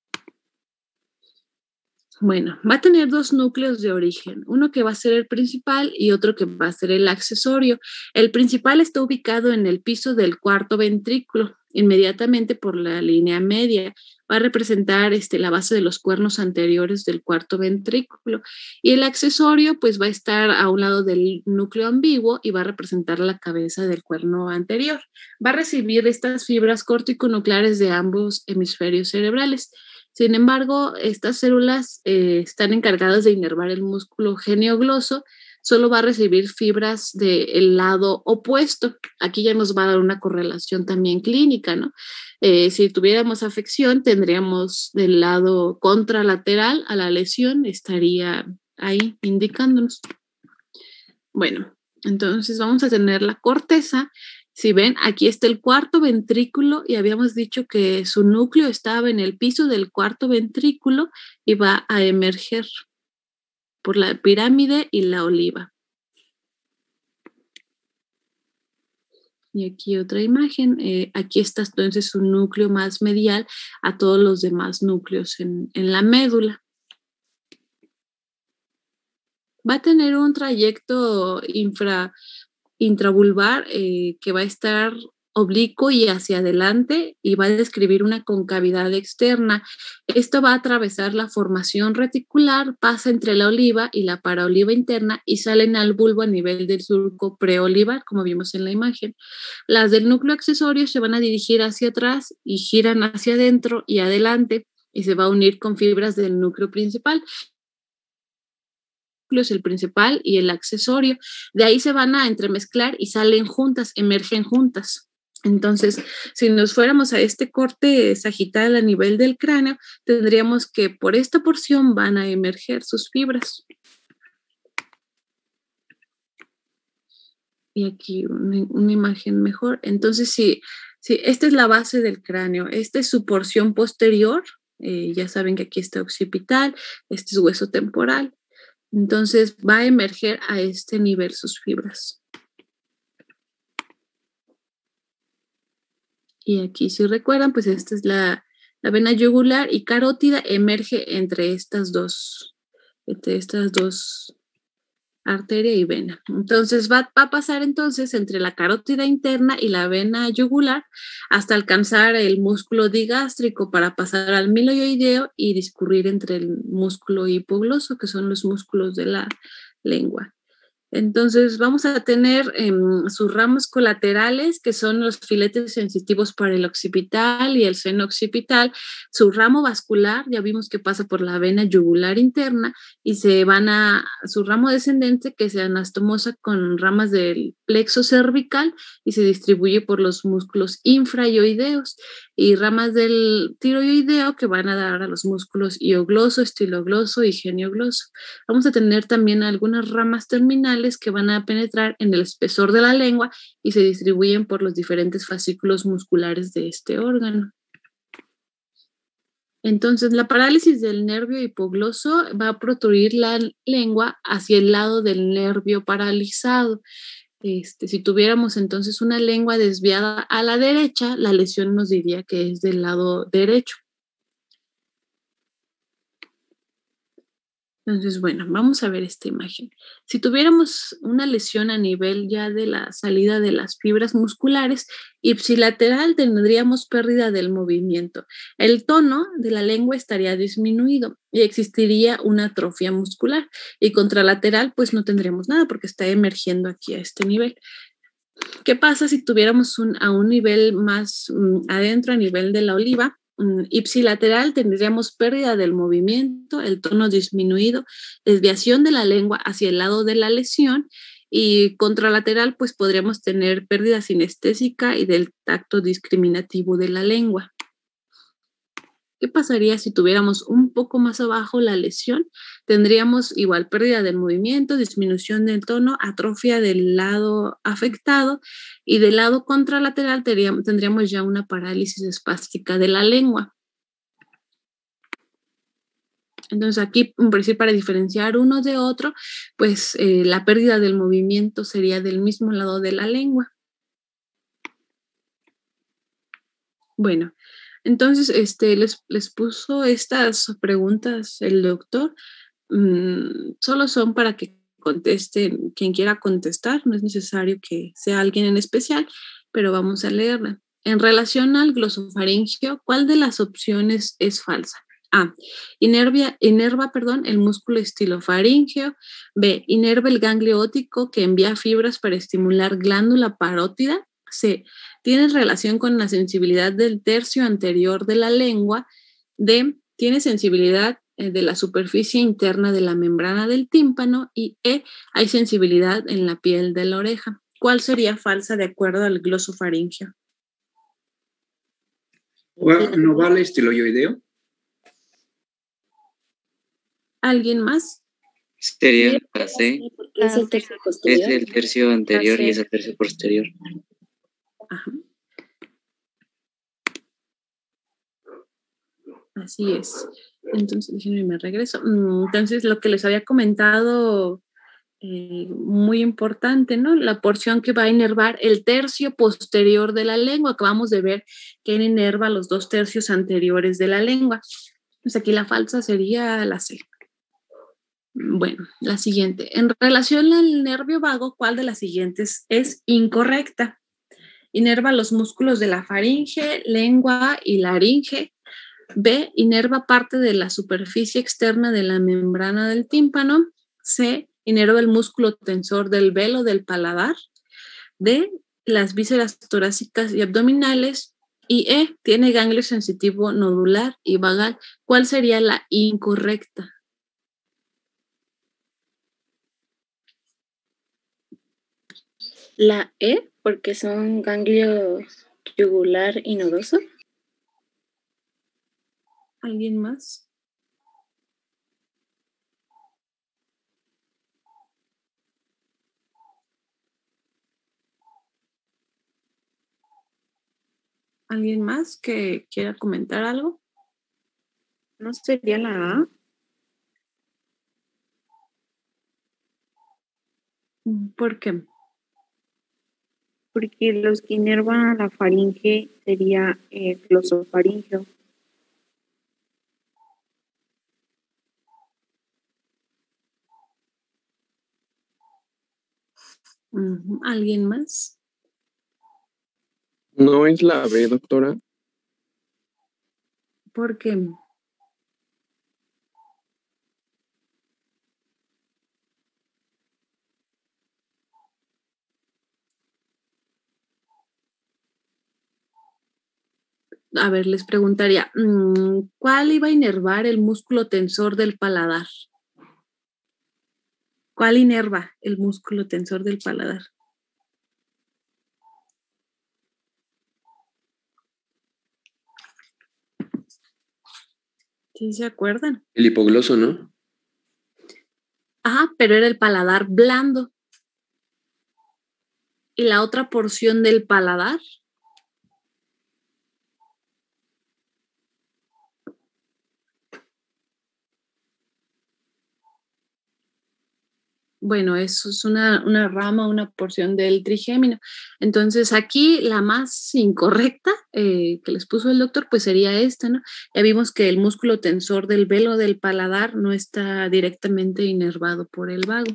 Bueno, va a tener dos núcleos de origen, uno que va a ser el principal y otro que va a ser el accesorio. El principal está ubicado en el piso del cuarto ventrículo, inmediatamente por la línea media. Va a representar este, la base de los cuernos anteriores del cuarto ventrículo. Y el accesorio pues va a estar a un lado del núcleo ambiguo y va a representar la cabeza del cuerno anterior. Va a recibir estas fibras corticonucleares de ambos hemisferios cerebrales. Sin embargo, estas células eh, están encargadas de inervar el músculo geniogloso, solo va a recibir fibras del lado opuesto. Aquí ya nos va a dar una correlación también clínica, ¿no? Eh, si tuviéramos afección, tendríamos del lado contralateral a la lesión, estaría ahí indicándonos. Bueno, entonces vamos a tener la corteza. Si ven, aquí está el cuarto ventrículo y habíamos dicho que su núcleo estaba en el piso del cuarto ventrículo y va a emerger por la pirámide y la oliva. Y aquí otra imagen. Eh, aquí está entonces un núcleo más medial a todos los demás núcleos en, en la médula. Va a tener un trayecto infra, intravulvar eh, que va a estar oblicuo y hacia adelante y va a describir una concavidad externa. Esto va a atravesar la formación reticular, pasa entre la oliva y la paraoliva interna y salen al bulbo a nivel del surco preolivar, como vimos en la imagen. Las del núcleo accesorio se van a dirigir hacia atrás y giran hacia adentro y adelante y se va a unir con fibras del núcleo principal. El principal y el accesorio. De ahí se van a entremezclar y salen juntas, emergen juntas. Entonces, si nos fuéramos a este corte sagital a nivel del cráneo, tendríamos que por esta porción van a emerger sus fibras. Y aquí una, una imagen mejor. Entonces, si, si esta es la base del cráneo, esta es su porción posterior, eh, ya saben que aquí está occipital, este es hueso temporal. Entonces va a emerger a este nivel sus fibras. Y aquí, si recuerdan, pues esta es la, la vena yugular y carótida emerge entre estas dos, entre estas dos arteria y vena. Entonces va, va a pasar entonces entre la carótida interna y la vena yugular hasta alcanzar el músculo digástrico para pasar al miloioideo y discurrir entre el músculo hipogloso, que son los músculos de la lengua. Entonces vamos a tener eh, sus ramos colaterales, que son los filetes sensitivos para el occipital y el seno occipital. Su ramo vascular, ya vimos que pasa por la vena yugular interna y se van a su ramo descendente, que se anastomosa con ramas del plexo cervical y se distribuye por los músculos infraioideos, y ramas del tiroideo que van a dar a los músculos hiogloso, estilogloso y geniogloso. Vamos a tener también algunas ramas terminales que van a penetrar en el espesor de la lengua y se distribuyen por los diferentes fascículos musculares de este órgano. Entonces, la parálisis del nervio hipogloso va a protruir la lengua hacia el lado del nervio paralizado. Este, si tuviéramos entonces una lengua desviada a la derecha, la lesión nos diría que es del lado derecho. Entonces, bueno, vamos a ver esta imagen. Si tuviéramos una lesión a nivel ya de la salida de las fibras musculares, ipsilateral tendríamos pérdida del movimiento. El tono de la lengua estaría disminuido y existiría una atrofia muscular. Y contralateral, pues no tendríamos nada porque está emergiendo aquí a este nivel. ¿Qué pasa si tuviéramos un, a un nivel más um, adentro, a nivel de la oliva? Ipsilateral tendríamos pérdida del movimiento, el tono disminuido, desviación de la lengua hacia el lado de la lesión, y contralateral pues podríamos tener pérdida sinestésica y del tacto discriminativo de la lengua. ¿Qué pasaría si tuviéramos un poco más abajo la lesión? Tendríamos igual pérdida del movimiento, disminución del tono, atrofia del lado afectado, y del lado contralateral tendríamos, tendríamos ya una parálisis espástica de la lengua. Entonces aquí, en principio, para diferenciar uno de otro, pues eh, la pérdida del movimiento sería del mismo lado de la lengua. Bueno, entonces este, les, les puso estas preguntas el doctor. Mm, solo son para que contesten quien quiera contestar, no es necesario que sea alguien en especial, pero vamos a leerla. En relación al glosofaringio, ¿cuál de las opciones es falsa? A. Inervia, inerva perdón, el músculo estilofaringeo. B. Inerva el ganglio óptico que envía fibras para estimular glándula parótida. C. Tiene relación con la sensibilidad del tercio anterior de la lengua. D. Tiene sensibilidad de la superficie interna de la membrana del tímpano. Y E. Hay sensibilidad en la piel de la oreja. ¿Cuál sería falsa de acuerdo al glosofaringio? ¿No va al estiloioideo? ¿Alguien más? Sería la C, Es el tercio posterior. es el tercio anterior y es el tercio posterior. Ajá. Así es. Entonces, déjenme me regreso. Entonces, lo que les había comentado eh, muy importante, ¿no? La porción que va a inervar el tercio posterior de la lengua. Acabamos de ver que inerva los dos tercios anteriores de la lengua. Pues aquí la falsa sería la C. Bueno, la siguiente. En relación al nervio vago, ¿cuál de las siguientes es incorrecta? Inerva los músculos de la faringe, lengua y laringe. B, inerva parte de la superficie externa de la membrana del tímpano. C, inerva el músculo tensor del velo del paladar. D, las vísceras torácicas y abdominales. Y E, tiene ganglio sensitivo nodular y vagal. ¿Cuál sería la incorrecta? La E, porque son ganglios yugular y nodoso. ¿Alguien más? ¿Alguien más que quiera comentar algo? ¿No sería la A? ¿Por qué? Porque los que inervan a la faringe sería eh, glosofaringeo. Uh-huh. ¿Alguien más? ¿No es la B, doctora? ¿Por qué? A ver, les preguntaría, ¿cuál iba a inervar el músculo tensor del paladar? ¿Cuál inerva el músculo tensor del paladar? ¿Sí se acuerdan? El hipogloso, ¿no? Ajá, pero era el paladar blando. ¿Y la otra porción del paladar? Bueno, eso es una, una rama, una porción del trigémino. Entonces, aquí la más incorrecta eh, que les puso el doctor, pues sería esta, ¿no? Ya vimos que el músculo tensor del velo del paladar no está directamente inervado por el vago.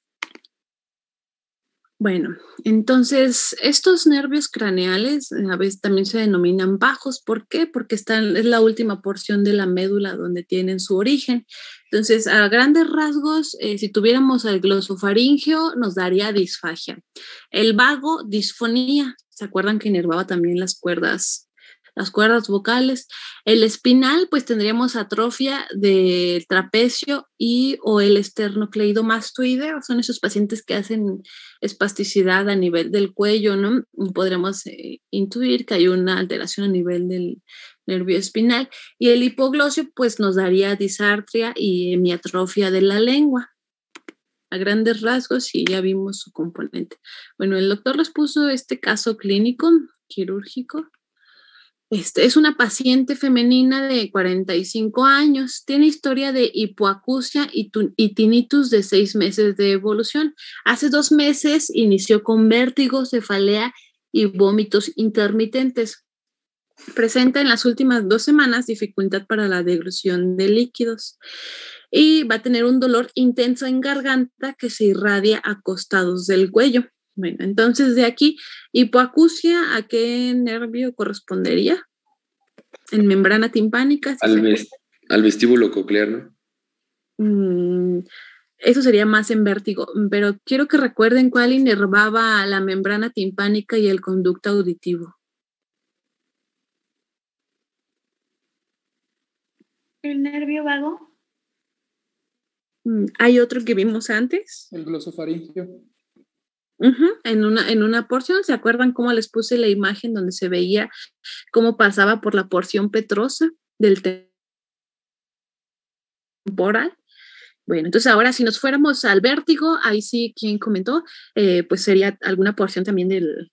Bueno, entonces estos nervios craneales a veces también se denominan bajos. ¿Por qué? Porque están, es la última porción de la médula donde tienen su origen. Entonces, a grandes rasgos, eh, si tuviéramos el glosofaringeo, nos daría disfagia. El vago, disfonía. ¿Se acuerdan que inervaba también las cuerdas? Las cuerdas vocales. El espinal, pues tendríamos atrofia del trapecio y o el esternocleidomastoideo. Son esos pacientes que hacen espasticidad a nivel del cuello, ¿no? Podremos eh, intuir que hay una alteración a nivel del nervio espinal. Y el hipoglosio, pues nos daría disartria y hemiatrofia de la lengua. A grandes rasgos, y ya vimos su componente. Bueno, el doctor les puso este caso clínico, quirúrgico. Este, es una paciente femenina de cuarenta y cinco años, tiene historia de hipoacusia y, tu, y tinnitus de seis meses de evolución. Hace dos meses inició con vértigo, cefalea y vómitos intermitentes. Presenta en las últimas dos semanas dificultad para la deglución de líquidos y va a tener un dolor intenso en garganta que se irradia a costados del cuello. Bueno, entonces de aquí, hipoacusia, ¿a qué nervio correspondería? En membrana timpánica. ¿Sí al, vest al vestíbulo coclear, ¿no? Mm, eso sería más en vértigo, pero quiero que recuerden cuál inervaba la membrana timpánica y el conducto auditivo. ¿El nervio vago? Mm, ¿hay otro que vimos antes? El glosofaringeo. Uh-huh. En una, en una porción, ¿se acuerdan cómo les puse la imagen donde se veía cómo pasaba por la porción petrosa del temporal? Bueno, entonces ahora si nos fuéramos al vértigo, ahí sí, ¿quién comentó? Eh, pues sería alguna porción también del,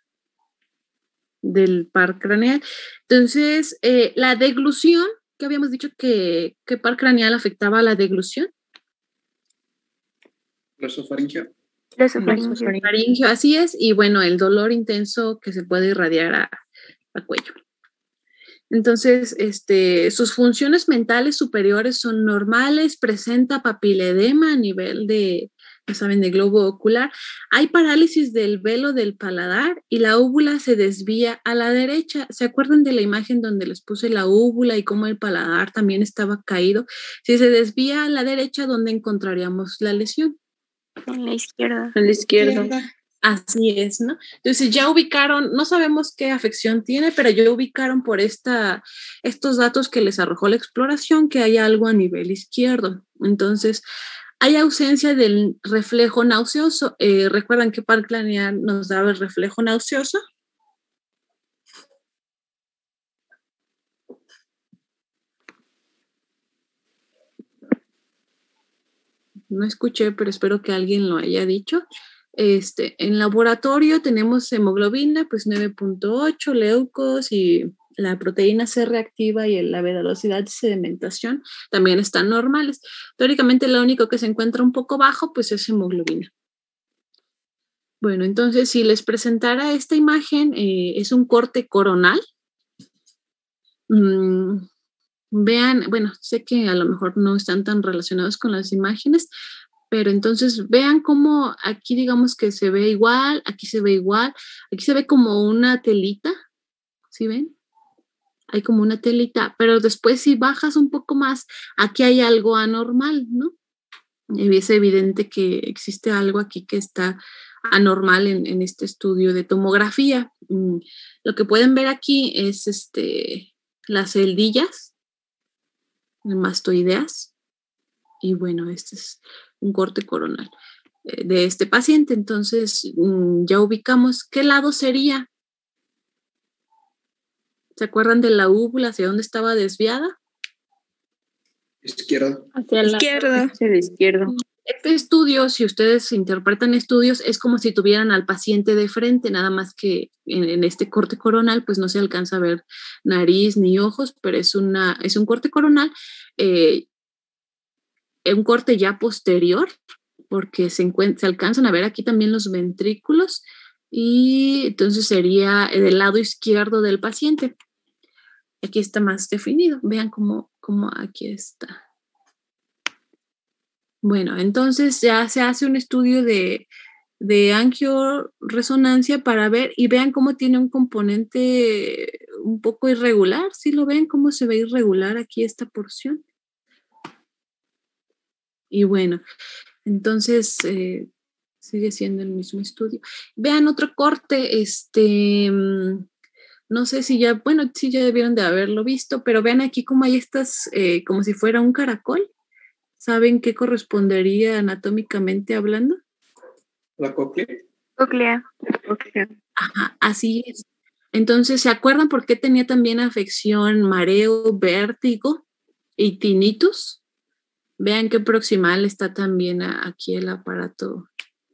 del par craneal. Entonces, eh, la deglución, que habíamos dicho que, que par craneal afectaba a la deglución. Glosofaringeo. Glosofaringeo. Faringio, así es, y bueno, el dolor intenso que se puede irradiar a, a cuello. Entonces, este, sus funciones mentales superiores son normales, presenta papiledema a nivel de, ya saben, de globo ocular. Hay parálisis del velo del paladar y la úvula se desvía a la derecha. ¿Se acuerdan de la imagen donde les puse la úvula y cómo el paladar también estaba caído? Si se desvía a la derecha, ¿dónde encontraríamos la lesión? En la izquierda. En la izquierda. Así es, ¿no? Entonces ya ubicaron, no sabemos qué afección tiene, pero ya ubicaron por esta, estos datos que les arrojó la exploración que hay algo a nivel izquierdo. Entonces, hay ausencia del reflejo nauseoso. Eh, ¿Recuerdan qué par craneal nos daba el reflejo nauseoso? No escuché, pero espero que alguien lo haya dicho. Este, en laboratorio tenemos hemoglobina, pues nueve punto ocho, leucos y la proteína C reactiva y la velocidad de sedimentación también están normales. Teóricamente lo único que se encuentra un poco bajo, pues es hemoglobina. Bueno, entonces si les presentara esta imagen, eh, es un corte coronal. Mm, vean, bueno, sé que a lo mejor no están tan relacionados con las imágenes, pero entonces vean cómo aquí digamos que se ve igual, aquí se ve igual, aquí se ve como una telita, ¿sí ven? Hay como una telita, pero después si bajas un poco más, aquí hay algo anormal, ¿no? Y es evidente que existe algo aquí que está anormal en, en este estudio de tomografía. Mm, lo que pueden ver aquí es este, las celdillas mastoideas, y bueno, este es un corte coronal eh, de este paciente. Entonces, mmm, ya ubicamos qué lado sería. ¿Se acuerdan de la úvula hacia dónde estaba desviada? Izquierda. Hacia la Izquierda. Hacia la izquierda. Este estudio, si ustedes interpretan estudios, es como si tuvieran al paciente de frente, nada más que en, en este corte coronal, pues no se alcanza a ver nariz ni ojos, pero es, una, es un corte coronal, eh, un corte ya posterior, porque se, encuent- se alcanzan a ver aquí también los ventrículos, y entonces sería del lado izquierdo del paciente. Aquí está más definido. Vean cómo, cómo aquí está. Bueno, entonces ya se hace un estudio de, de angioresonancia para ver y vean cómo tiene un componente un poco irregular. ¿Sí lo ven? ¿Cómo se ve irregular aquí esta porción? Y bueno, entonces eh, sigue siendo el mismo estudio. Vean otro corte, este, no sé si ya, bueno, sí ya debieron de haberlo visto, pero vean aquí cómo hay estas, eh, como si fuera un caracol. ¿Saben qué correspondería anatómicamente hablando? La cóclea. Cóclea. Cóclea. Ajá, así es. Entonces, ¿se acuerdan por qué tenía también afección, mareo, vértigo y tinnitus? Vean qué proximal está también a, aquí el aparato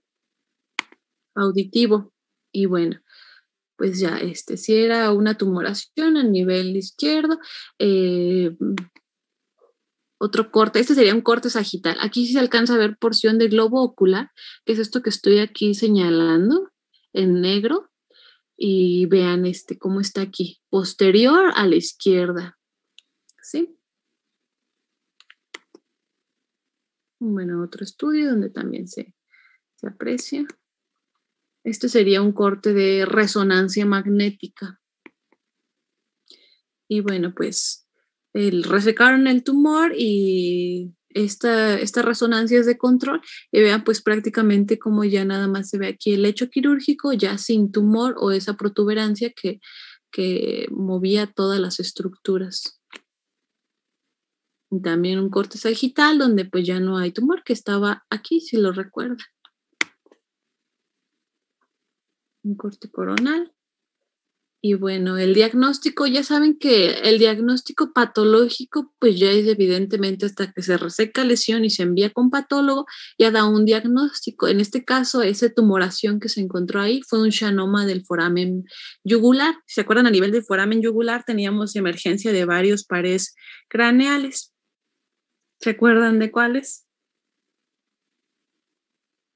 auditivo. Y bueno, pues ya, este, si era una tumoración a nivel izquierdo, eh, otro corte, este sería un corte sagital. Aquí sí se alcanza a ver porción de globo ocular, que es esto que estoy aquí señalando en negro. Y vean este cómo está aquí, posterior a la izquierda. ¿Sí? Bueno, otro estudio donde también se, se aprecia. Este sería un corte de resonancia magnética. Y bueno, pues el, resecaron el tumor y esta, esta resonancia es de control. Y vean pues prácticamente como ya nada más se ve aquí el lecho quirúrgico, ya sin tumor o esa protuberancia que, que movía todas las estructuras. Y también un corte sagital donde pues ya no hay tumor, que estaba aquí, si lo recuerdan. Un corte coronal. Y bueno, el diagnóstico, ya saben que el diagnóstico patológico, pues ya es evidentemente hasta que se reseca lesión y se envía con patólogo, ya da un diagnóstico. En este caso, esa tumoración que se encontró ahí fue un xanoma del foramen yugular. Si se acuerdan, a nivel del foramen yugular teníamos emergencia de varios pares craneales. ¿Se acuerdan de cuáles?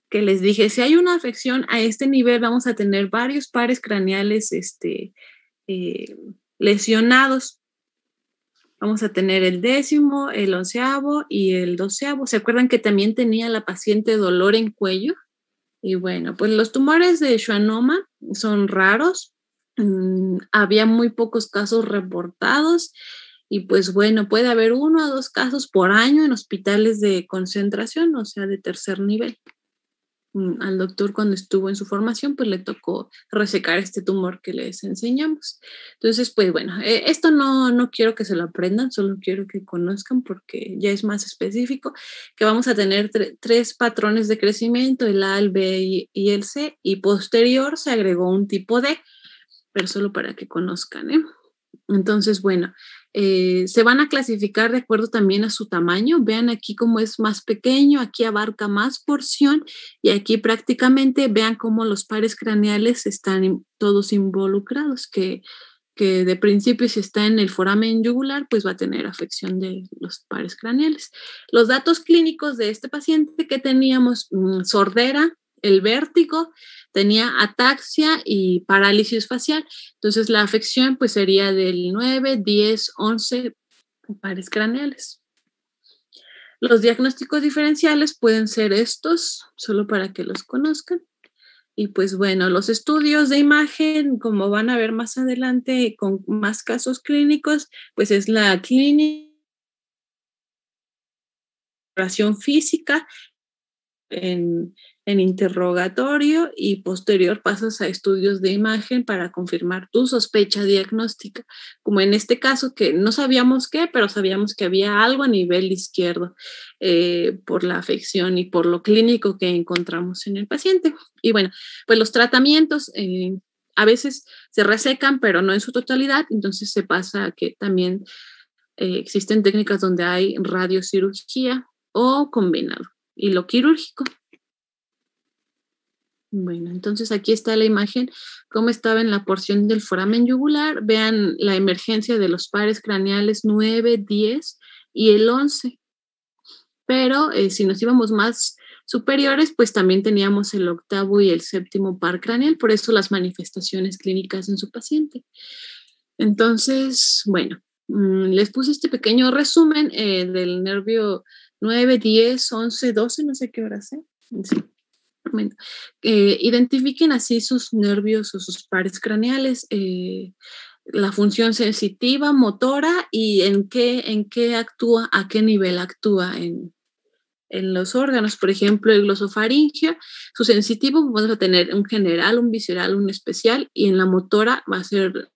que les dije, si hay una afección a este nivel, vamos a tener varios pares craneales este, eh, lesionados. Vamos a tener el décimo, el onceavo y el doceavo. ¿Se acuerdan que también tenía la paciente dolor en cuello? Y bueno, pues los tumores de schwannoma son raros. Mm, había muy pocos casos reportados. Y pues bueno, puede haber uno o dos casos por año en hospitales de concentración, o sea, de tercer nivel. Al doctor cuando estuvo en su formación, pues le tocó resecar este tumor que les enseñamos. Entonces, pues bueno, eh, esto no, no quiero que se lo aprendan, solo quiero que conozcan porque ya es más específico, que vamos a tener tre- tres patrones de crecimiento, el A, el B y, y el C, y posterior se agregó un tipo D, pero solo para que conozcan, ¿eh? Entonces, bueno, eh, se van a clasificar de acuerdo también a su tamaño. Vean aquí cómo es más pequeño, aquí abarca más porción y aquí prácticamente vean cómo los pares craneales están in- todos involucrados, que, que de principio si está en el foramen yugular, pues va a tener afección de los pares craneales. Los datos clínicos de este paciente que teníamos, mmm, sordera, el vértigo, tenía ataxia y parálisis facial. Entonces la afección pues sería del nueve, diez, once pares craneales. Los diagnósticos diferenciales pueden ser estos, solo para que los conozcan. Y pues bueno, los estudios de imagen, como van a ver más adelante con más casos clínicos, pues es la clínica, exploración física, en, en interrogatorio y posterior pasas a estudios de imagen para confirmar tu sospecha diagnóstica, como en este caso que no sabíamos qué, pero sabíamos que había algo a nivel izquierdo eh, por la afección y por lo clínico que encontramos en el paciente. Y bueno, pues los tratamientos eh, a veces se resecan, pero no en su totalidad, entonces se pasa a que también eh, existen técnicas donde hay radiocirugía o combinado y lo quirúrgico. Bueno, entonces aquí está la imagen, cómo estaba en la porción del foramen yugular. Vean la emergencia de los pares craneales nueve, diez y el once. Pero eh, si nos íbamos más superiores, pues también teníamos el octavo y el séptimo par craneal, por eso las manifestaciones clínicas en su paciente. Entonces, bueno, mmm, les puse este pequeño resumen eh, del nervio nueve, diez, once, doce, no sé qué hora sea. Sí. Bueno, eh, identifiquen así sus nervios o sus pares craneales, eh, la función sensitiva, motora y en qué, en qué actúa, a qué nivel actúa en, en los órganos. Por ejemplo, el glosofaringio, su sensitivo vamos a tener un general, un visceral, un especial, y en la motora va a ser.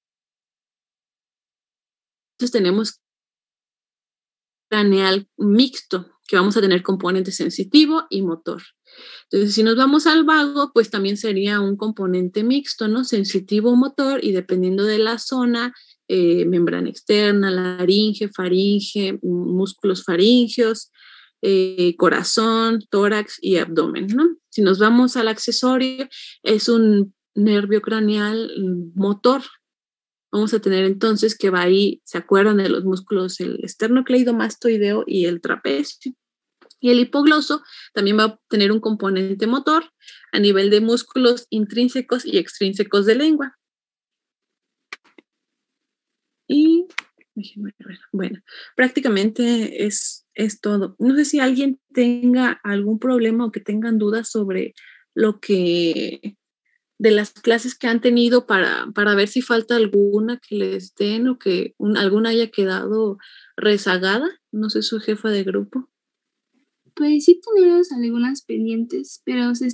Entonces tenemos craneal mixto, que vamos a tener componente sensitivo y motor. Entonces, si nos vamos al vago, pues también sería un componente mixto, ¿no? Sensitivo, motor, y dependiendo de la zona, eh, membrana externa, laringe, faringe, músculos faringeos, eh, corazón, tórax y abdomen, ¿no? Si nos vamos al accesorio, es un nervio craneal motor. Vamos a tener entonces que va ahí, ¿se acuerdan de los músculos? El esternocleidomastoideo y el trapecio. Y el hipogloso también va a tener un componente motor a nivel de músculos intrínsecos y extrínsecos de lengua. Y, bueno, prácticamente es, es todo. No sé si alguien tenga algún problema o que tengan dudas sobre lo que, de las clases que han tenido para, para ver si falta alguna que les den o que un, alguna haya quedado rezagada. No sé, su jefa de grupo. Pues sí tenemos algunas pendientes, pero se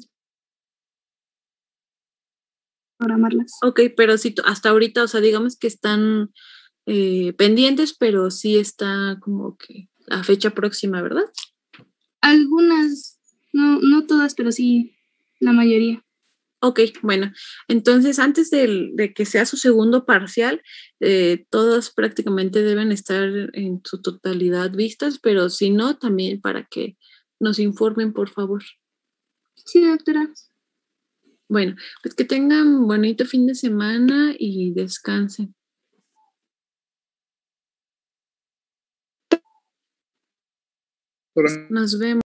programarlas. Ok, pero sí, hasta ahorita, o sea, digamos que están eh, pendientes, pero sí está como que la fecha próxima, ¿verdad? Algunas, no, no todas, pero sí la mayoría. Ok, bueno, entonces antes de, de que sea su segundo parcial, eh, todas prácticamente deben estar en su totalidad vistas, pero si no, también para que nos informen, por favor. Sí, doctora. Bueno, pues que tengan bonito fin de semana y descansen. Nos vemos.